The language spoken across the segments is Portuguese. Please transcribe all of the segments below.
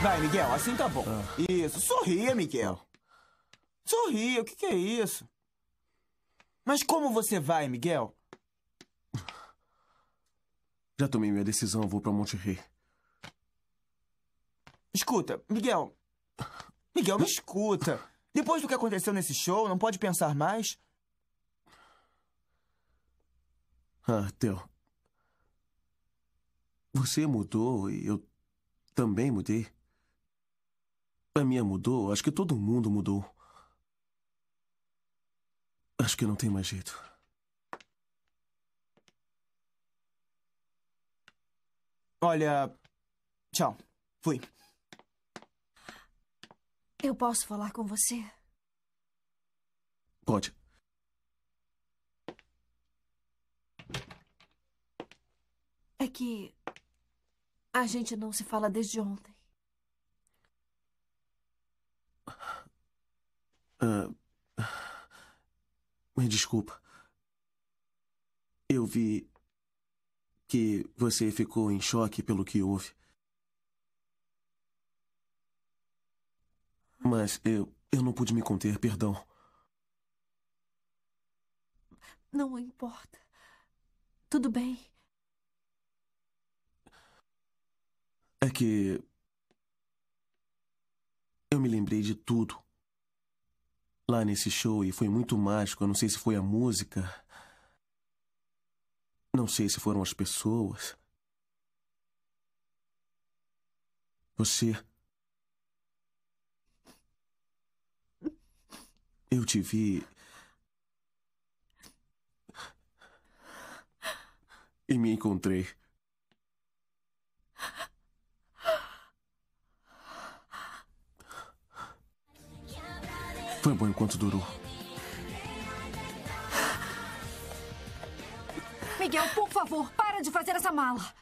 Vai, Miguel, assim tá bom. Isso, sorria, Miguel. Sorria, o que é isso? Mas como você vai, Miguel? Já tomei minha decisão, vou pra Monterrey. Escuta, Miguel. Miguel, me escuta. Depois do que aconteceu nesse show, não pode pensar mais? Theo. Você mudou e eu também mudei. A minha mudou, acho que todo mundo mudou. Acho que não tem mais jeito. Olha... Tchau. Fui. Eu posso falar com você? Pode. É que a gente não se fala desde ontem. Me desculpa. Eu vi que você ficou em choque pelo que houve. Mas eu não pude me conter, perdão. Não importa. Tudo bem. É que eu me lembrei de tudo lá nesse show e foi muito mágico. Eu não sei se foi a música. Não sei se foram as pessoas. Você. Eu te vi. E me encontrei. Foi bom enquanto durou. Miguel, por favor, para de fazer essa mala.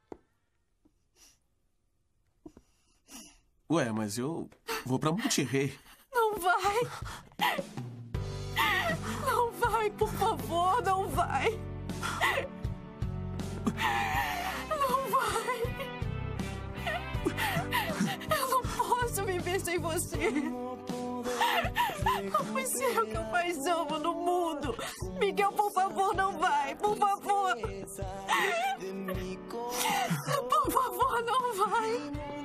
Ué, mas eu vou pra Monterrey. Não vai. Não vai, por favor, não vai. Não vai. Eu não posso viver sem você. Você é o que eu mais amo no mundo. Miguel, por favor, não vai. Por favor. Por favor, não vai.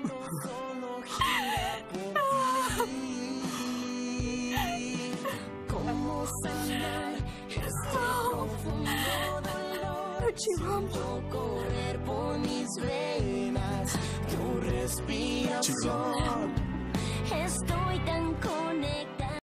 Não. Eu te amo. Te amo.